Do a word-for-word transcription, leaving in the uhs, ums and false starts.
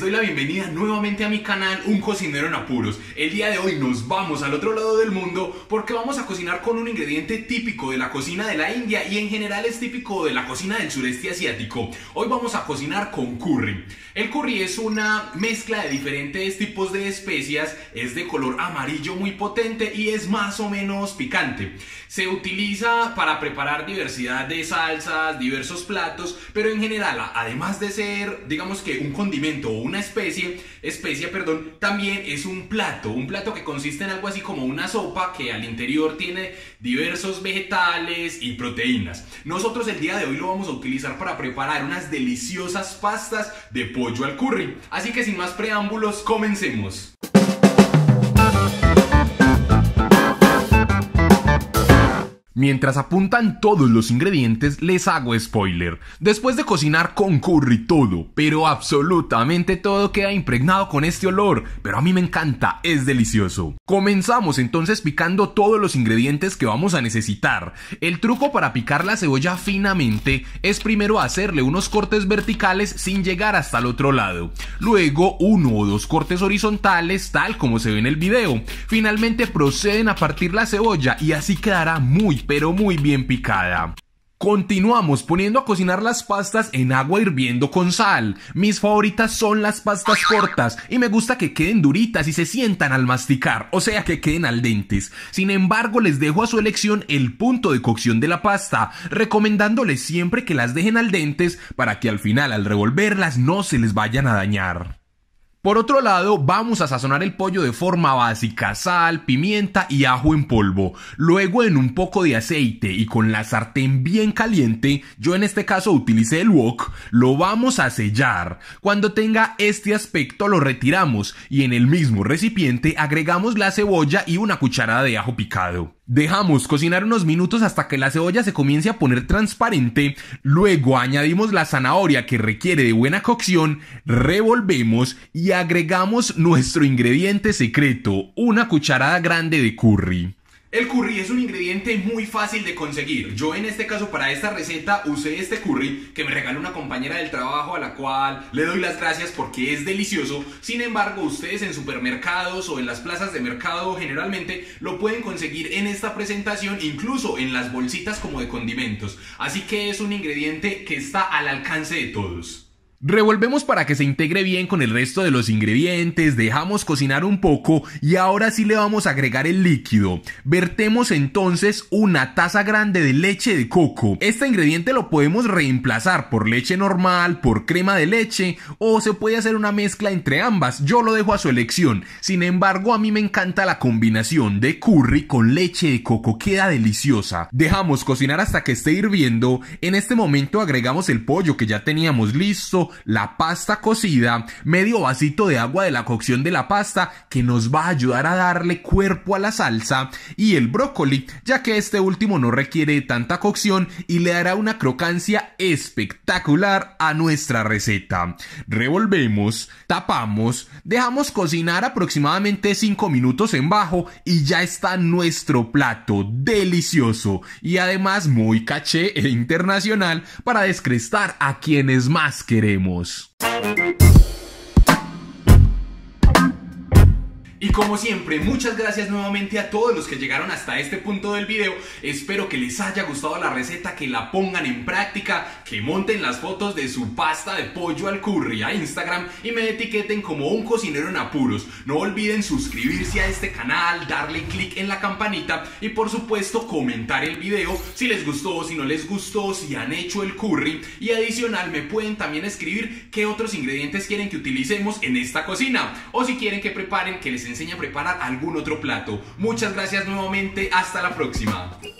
doy la bienvenida nuevamente a mi canal Un Cocinero en Apuros. El día de hoy nos vamos al otro lado del mundo porque vamos a cocinar con un ingrediente típico de la cocina de la India y en general es típico de la cocina del sureste asiático. Hoy vamos a cocinar con curry. El curry es una mezcla de diferentes tipos de especias, es de color amarillo muy potente y es más o menos picante. Se utiliza para preparar diversidad de salsas, diversos platos, pero en general, además de ser, digamos que un condimento o una especie, especia, perdón, también es un plato, un plato que consiste en algo así como una sopa que al interior tiene diversos vegetales y proteínas. Nosotros el día de hoy lo vamos a utilizar para preparar unas deliciosas pastas de pollo al curry. Así que sin más preámbulos, comencemos. Mientras apuntan todos los ingredientes, les hago spoiler. Después de cocinar con curry todo, pero absolutamente todo queda impregnado con este olor, pero a mí me encanta, es delicioso. Comenzamos entonces picando todos los ingredientes que vamos a necesitar. El truco para picar la cebolla finamente es primero hacerle unos cortes verticales sin llegar hasta el otro lado. Luego uno o dos cortes horizontales, tal como se ve en el video. Finalmente proceden a partir la cebolla y así quedará muy pero muy bien picada. Continuamos poniendo a cocinar las pastas en agua hirviendo con sal. Mis favoritas son las pastas cortas y me gusta que queden duritas y se sientan al masticar, o sea que queden al dente. Sin embargo, les dejo a su elección el punto de cocción de la pasta, recomendándoles siempre que las dejen al dente para que al final al revolverlas no se les vayan a dañar. Por otro lado, vamos a sazonar el pollo de forma básica, sal, pimienta y ajo en polvo. Luego en un poco de aceite y con la sartén bien caliente, yo en este caso utilicé el wok, lo vamos a sellar. Cuando tenga este aspecto lo retiramos y en el mismo recipiente agregamos la cebolla y una cucharada de ajo picado. Dejamos cocinar unos minutos hasta que la cebolla se comience a poner transparente, luego añadimos la zanahoria que requiere de buena cocción, revolvemos y agregamos nuestro ingrediente secreto, una cucharada grande de curry. El curry es un ingrediente muy fácil de conseguir. Yo en este caso para esta receta usé este curry que me regaló una compañera del trabajo a la cual le doy las gracias porque es delicioso. Sin embargo, ustedes en supermercados o en las plazas de mercado generalmente lo pueden conseguir en esta presentación, incluso en las bolsitas como de condimentos. Así que es un ingrediente que está al alcance de todos. Revolvemos para que se integre bien con el resto de los ingredientes, dejamos cocinar un poco y ahora sí le vamos a agregar el líquido. Vertemos entonces una taza grande de leche de coco. Este ingrediente lo podemos reemplazar por leche normal, por crema de leche o se puede hacer una mezcla entre ambas. Yo lo dejo a su elección. Sin embargo, a mí me encanta la combinación de curry con leche de coco, queda deliciosa. Dejamos cocinar hasta que esté hirviendo. En este momento agregamos el pollo que ya teníamos listo, la pasta cocida, medio vasito de agua de la cocción de la pasta que nos va a ayudar a darle cuerpo a la salsa y el brócoli, ya que este último no requiere tanta cocción y le dará una crocancia espectacular a nuestra receta. Revolvemos, tapamos, dejamos cocinar aproximadamente cinco minutos en bajo y ya está nuestro plato delicioso y además muy caché e internacional para descrestar a quienes más queremos. Y como siempre, muchas gracias nuevamente a todos los que llegaron hasta este punto del video. Espero que les haya gustado la receta, que la pongan en práctica, que monten las fotos de su pasta de pollo al curry a Instagram y me etiqueten como Un Cocinero en Apuros. No olviden suscribirse a este canal, darle click en la campanita y por supuesto comentar el video si les gustó, si no les gustó, si han hecho el curry. Y adicional me pueden también escribir qué otros ingredientes quieren que utilicemos en esta cocina o si quieren que preparen, que les enseñe a preparar algún otro plato. Muchas gracias nuevamente, hasta la próxima.